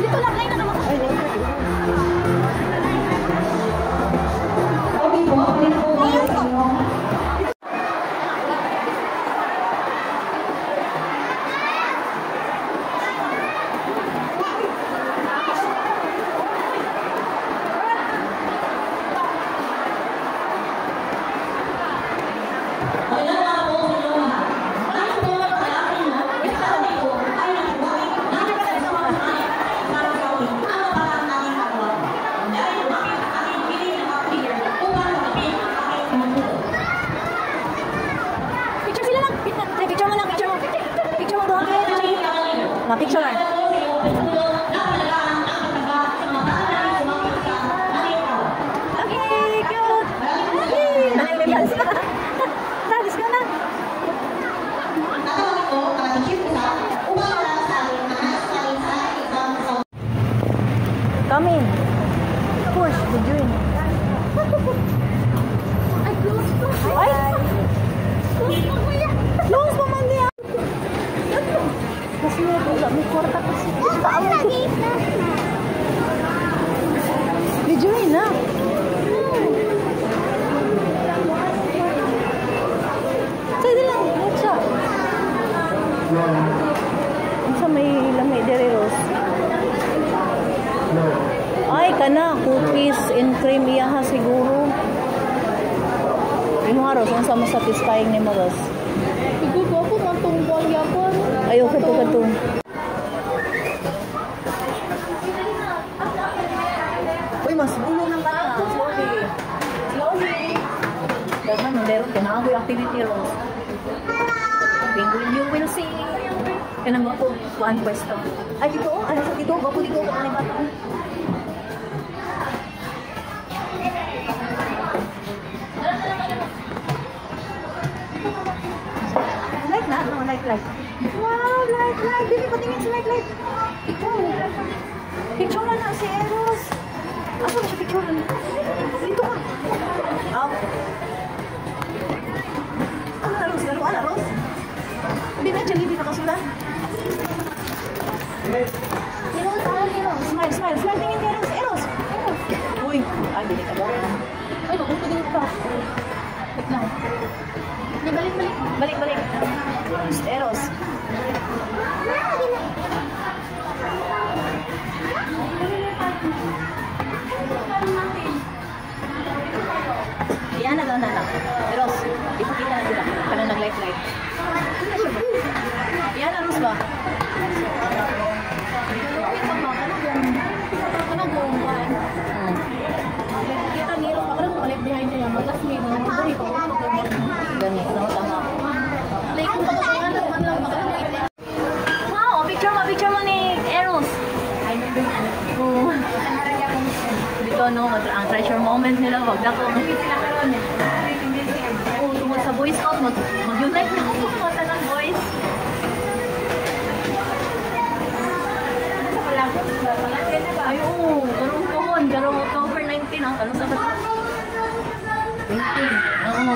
dito lang, ay naman. Okay po, okay po. Picture lang. Okay, cute. Nangyayari ka. Tagis ka na. Come in. Push, video in. Ay, close po. Ay! Close po man niya. Kasi may kwarta kasi. Videoin na. Sige lang, siya. Sa may lamay dereros. Ay, kana. Cookies and cream iyaha siguro. Yung haros, ang sama satisfying ni Maros. Siguro ako matungkol yapon. Ayaw kato. Uy, mas ulo ng bata. Slowly. Dahan, meron ka na ako yung activity rooms. Penguin, you will see. Kanang ako, kuhaan pwesto. Ay, dito. Ano sa dito? Ako dito. Ano bata? Light. Wow, light. Bibi, patingin sa light. Picture na si Eros. Asa ba siya picture na? Dito ka. Ano na, Ros? Laro, Ros? Hindi na, dyan, hindi nakasulat. Smile. Tingin ka, Eros. Uy, dili ka ba? Ay, mabuto din ka. Wait lang. Balik. Eros. Yan na lang. Eros, ipakita na sila. Parang nag-light. Yan na, Ros ba? Kita ni Ros, parang balik behind niya. Magas may mga bari ko. Ganit, tama. Like, kung pagkakangan naman lang, wow, picture mo ni Eros. Dito, no, ang treasure moment nila, wag na ko. Tungkol sa Boy Scout, mag-unite na ako mga ng boys. Ay, oo, karong October 19, ano sa ba? 19, oo.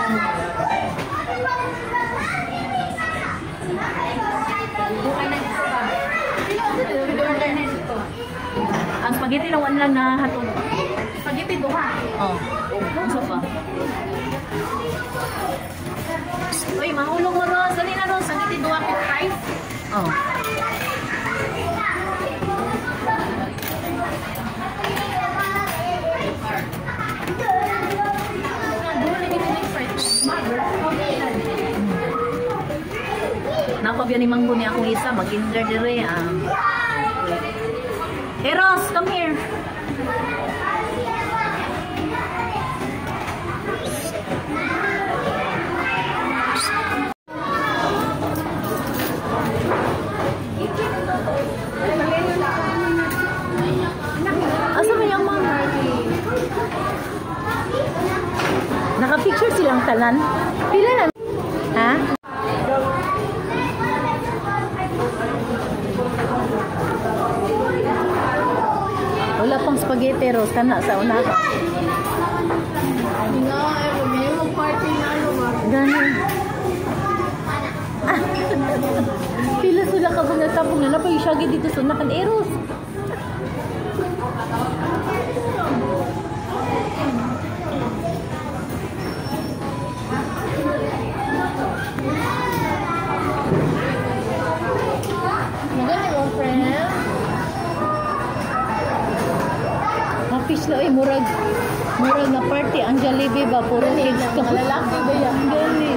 Ang spaghetti lang one lang na hatod. Spaghetti duha. Oh. Ano pa? Uy, mahulog mo Ros. Dali na Ros. Spaghetti duha with rice. Oh. Napabyan ni Manggo niya akong isa, mag-kinder dire. Hey Ross, come here. Asa ba yung mga? Naka-picture silang talan. Pila na? Ha? Wala pang spaghetti Ros, kana sa una ka. Nga, may party na ano ba? Gani. Pila sila ka ba nagtapong na napay siyagi dito sa nakan eros. Maganda mo, friend. Fish na murag na party ang Jollibee ba puro kids ka Lalaki ba yan? Gali.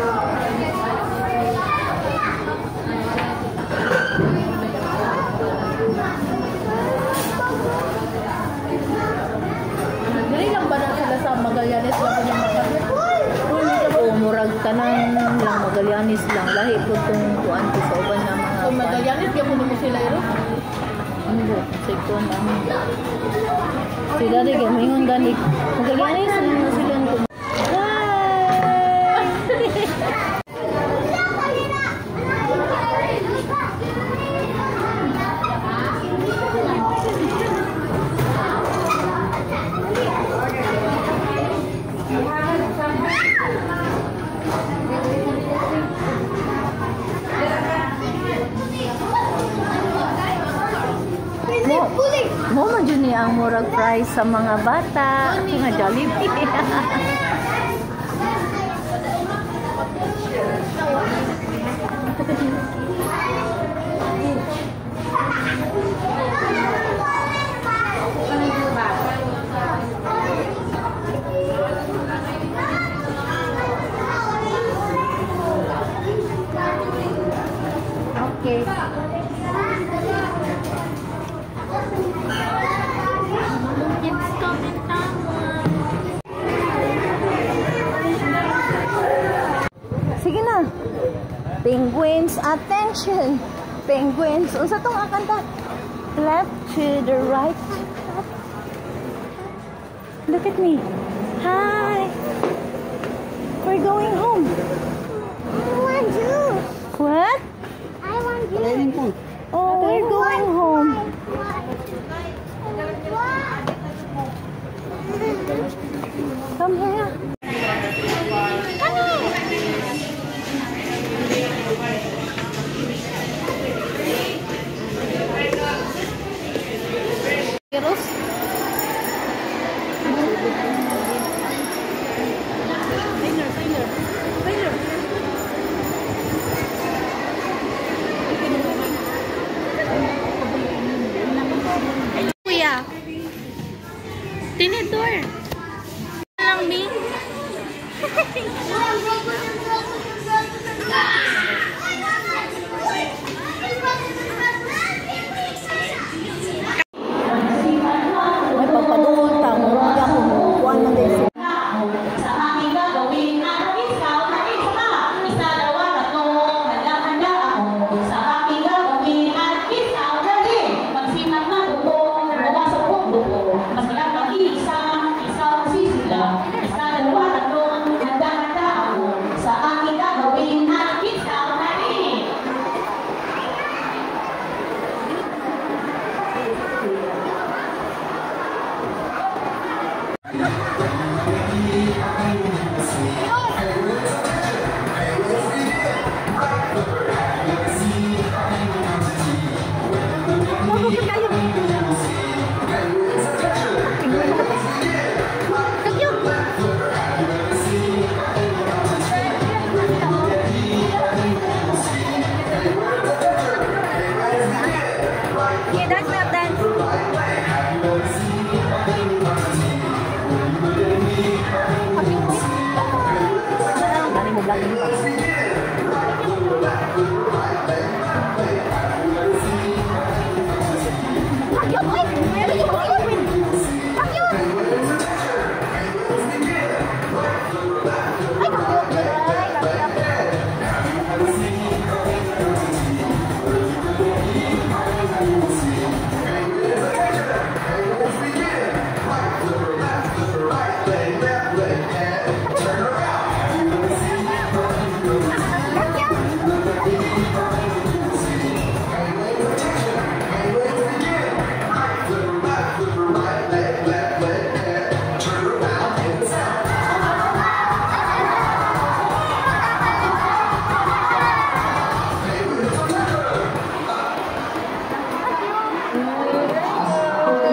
Dili lang ba na sila sa Magallanes lang kanyang makapit? O murag tanan lang Magallanes lang lahi po tong kuan ko sa uban na mga Kung Magallanes, kaya mo sila ero? Ano, sekon ang sila rin gamingon gani Magallanes na sila ko. Mo man dyan niya ang murag price sa mga bata. Mga Jollibee. Okay. Sige na. Penguins, attention. Penguins. Unsa tong akanta? Left to the right. Look at me. Hi. We're going home. I want juice. What? I want juice. Oh, we're going home. Come here. Terus Kuya Tinidor lang mi may pagpadungol ta mo ako mo kuan man din Sa aking gagawin at ikaw na isa. Isa, dalawa, tatlo, handa-handa ako. Sa aking gagawin at ikaw na rin. Magsinag na dugo, bumasok kong dugo. Mas lang mag-iisa, ikaw ang sisila. Isa, dalawa, tatlo, handa-handa ako. Sa aking gagawin at ikaw na rin. Yeah, that's not dance. Dali mo vlog ini, Pak.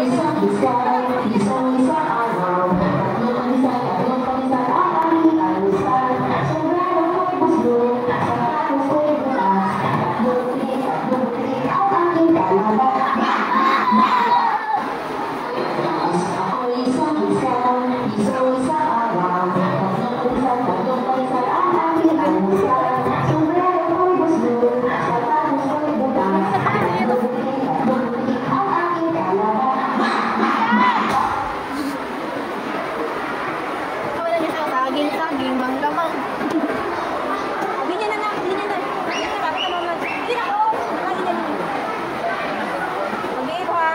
isang isa, isang araw. Tatlong pag-isa, aaring alisan. Sobrang ako'y gusto, tapos ko'y bukas. Tatlong tinik ang aking kalaba. Ako'y isang isa, isang araw. Tatlong pag-isa, aaring alisan. Sobrang ako'y gusto, tapos ko'y bukas. Tatlong tinik ang aking kalaba. Wala niya sa saging, manggamang. Ganyan na. Para ka naman. Hindi na. Mag-iip ha.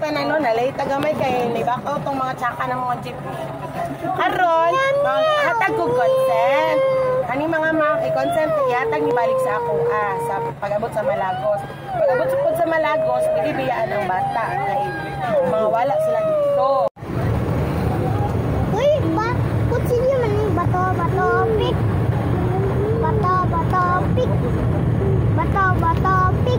tanan no, nalay tagamay kay nibakaw tong mga tsaka ng mga jeep. Karon, hatag ko consent. Kani mga i-consent ihatag ni balik sa ako sa pag-abot sa Malagos. Pag-abot sa Malagos, bibiyaan ang bata kay mga wala sila dito. Uy, kutsilyo man yung bato, pik. Bato, pik. Bato, pik.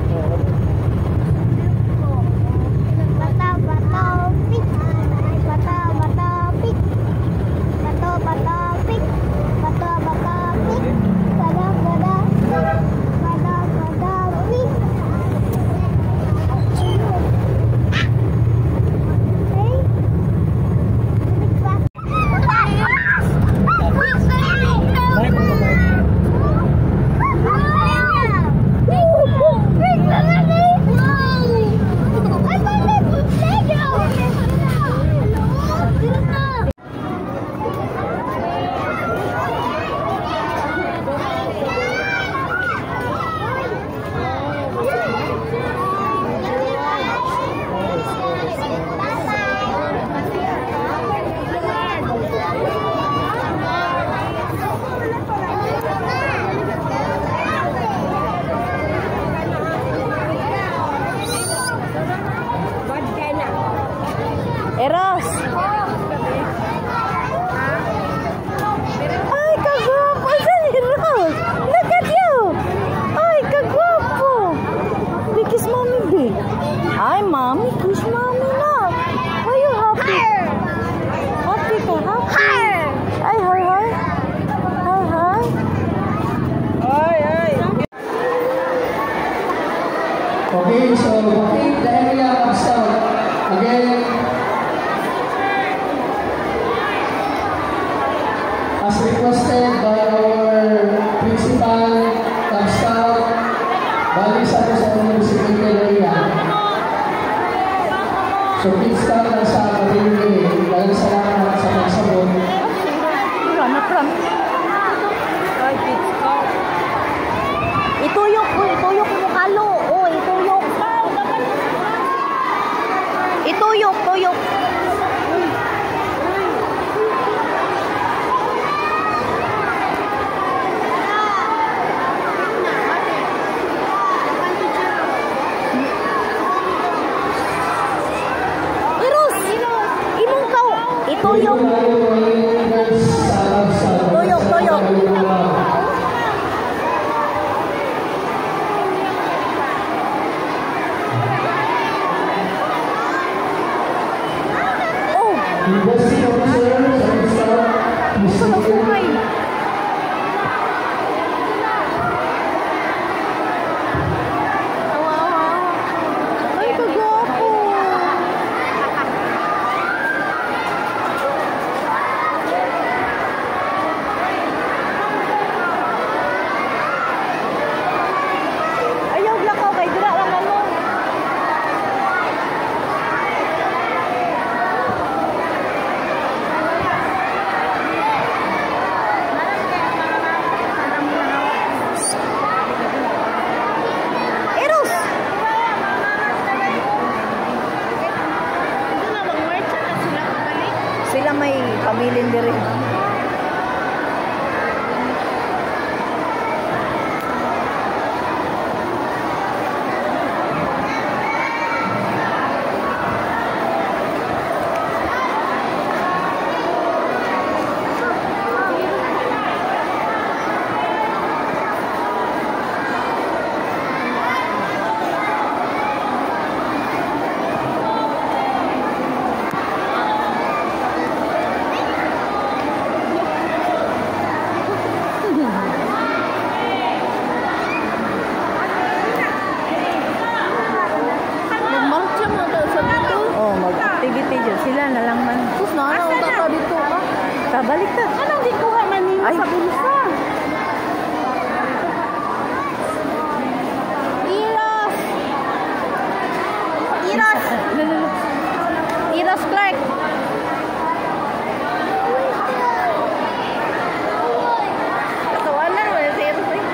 Eros! Ay, kagwapo! Saan si Eros? Look at you! Ay, kagwapo! Kiss mommy, babe. Hi, mommy. Kiss mommy na. Are you happy? Happy ka? Happy? Ay, hi, hi. Hi, hi. Ay. Okay, so bakit dahil niya mag-start? Again, as requested by our principal, Scout, bali sa municipal area. So, please Scout na sa kapatid dahil salamat sa pagsabot. Ituyok mo kalo. Oh, ituyok. Tuyok. Eros! Imong kau. Ituyok. Tuyok. University officers, Ay, kagwapo. Ayaw lakaw kay dira lang ano. Eros! Sila may pamilin diri. Mag-activity dyan. Sila na lang man. Sus na, naunta ka dito ka. Balik ka. Anong di ko man nila sa bulsa? Eros Clark. Katawanan mo na si Eros eh.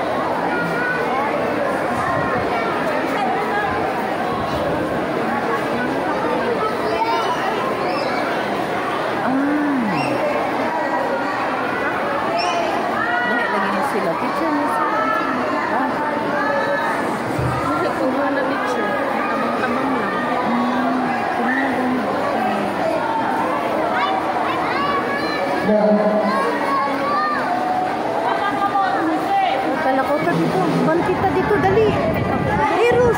Talakota dito. Ban kita dito, dali. Eros.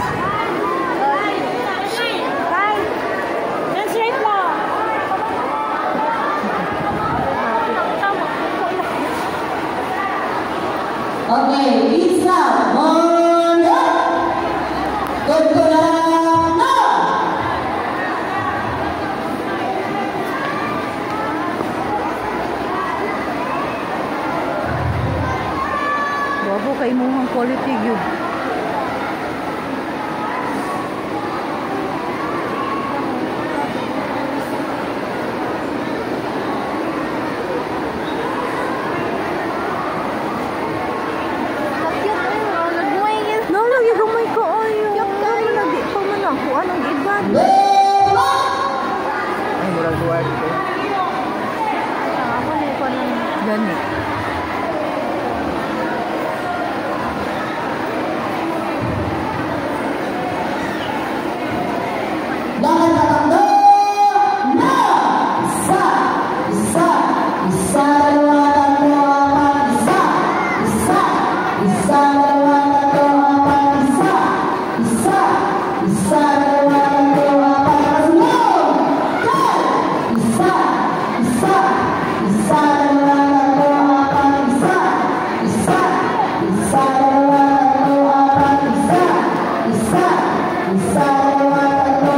Okay, Lisa, Mondo. Good to na. Bago kay mong quality yun. Ay, murag Duarte. Gani. Jangan tatando na isa isa isa dalawa tatlo apat isa isa isa dalawa tatlo apat isa isa isa dalawa tatlo apat isa isa isa dalawa tatlo apat isa isa isa dalawa tatlo apat isa isa isa dalawa tatlo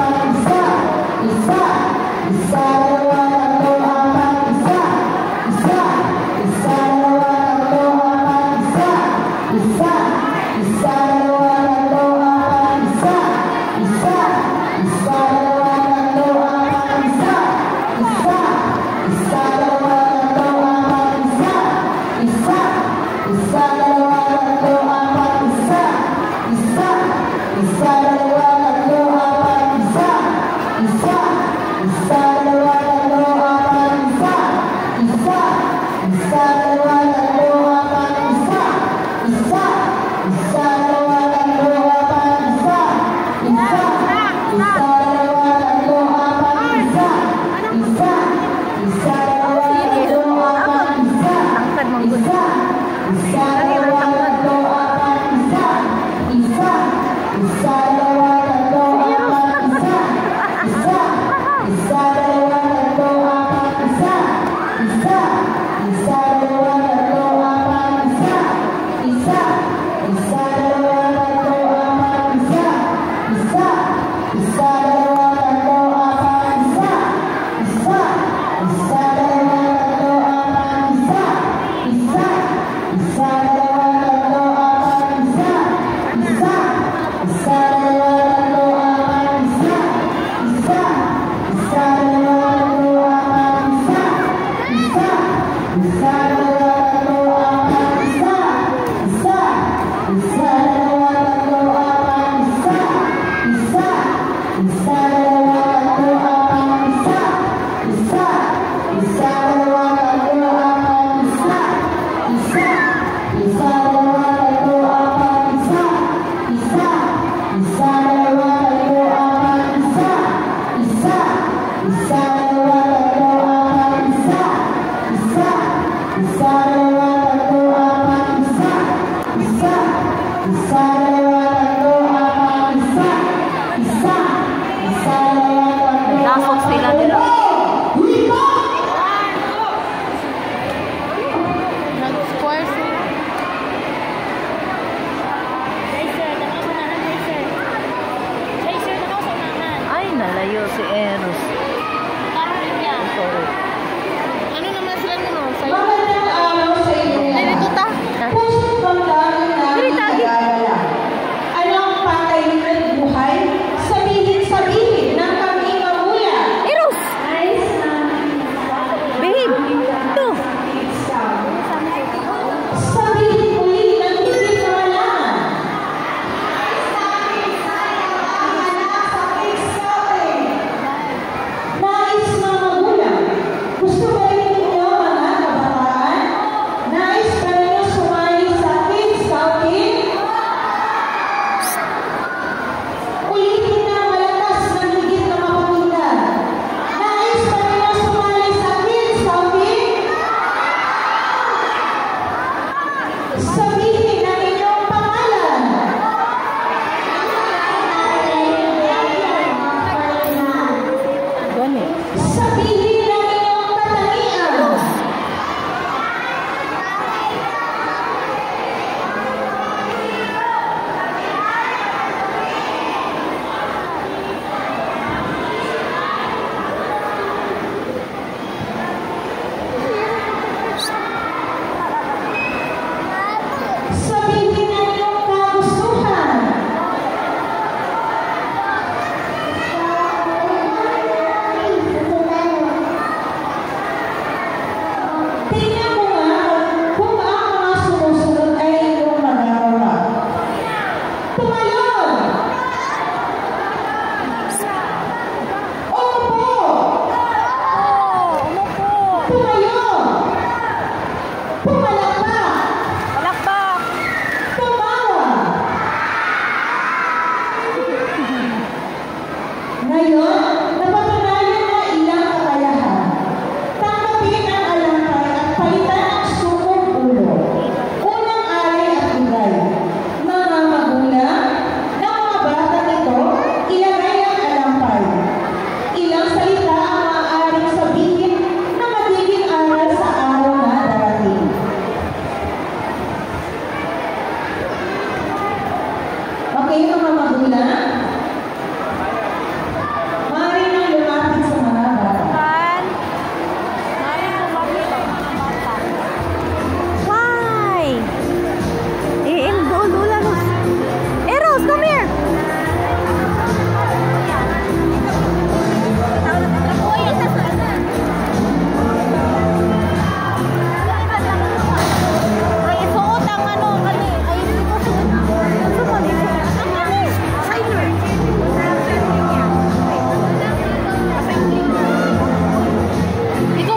si Eros. Ano naman sila nyo? Magandang araw sa inyo. Dito ta? Pusong pagdami namin nag-aalala. Ano ang patay ng buhay? Sabihin ng kami magulang. Eros!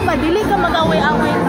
ba? Dili ka mag-away-away